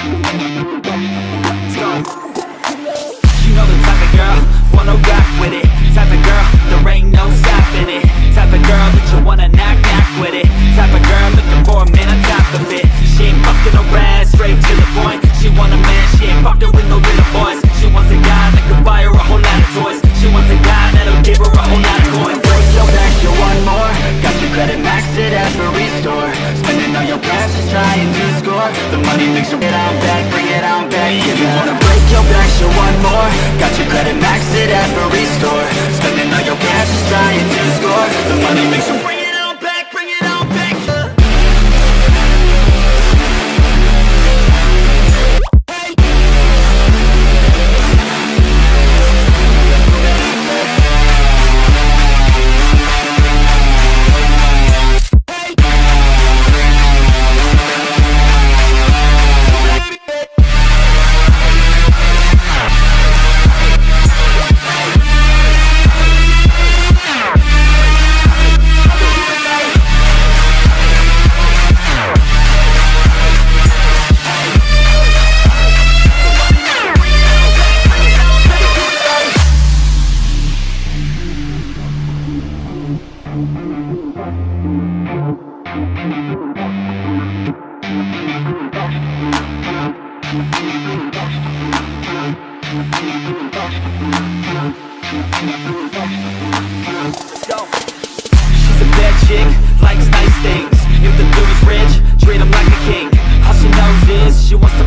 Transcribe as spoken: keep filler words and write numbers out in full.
Let's go. You know the type of girl, wanna rock with it. Type of girl, there ain't no stopping it. Type of girl that you wanna knock, knock with it. Type of girl looking for a man on top of it. She ain't fucking around, straight to the point. She want a man, she ain't fucking with no little boys. She wants a guy that can buy her a whole lot of toys. She wants a guy that'll give her a whole lot of coins. Break your back, you want more. Got your credit maxed at every store. Spending all your cash just trying to score. The money makes you get on back, bring it on back. If you wanna break your back, you want more. Got your credit maxed at every store. Spending all your cash just trying to score. The money makes you bring it on back, bring it on back. She's a bad chick, likes nice things. If the dude is rich, treat him like a king. All she knows is she wants to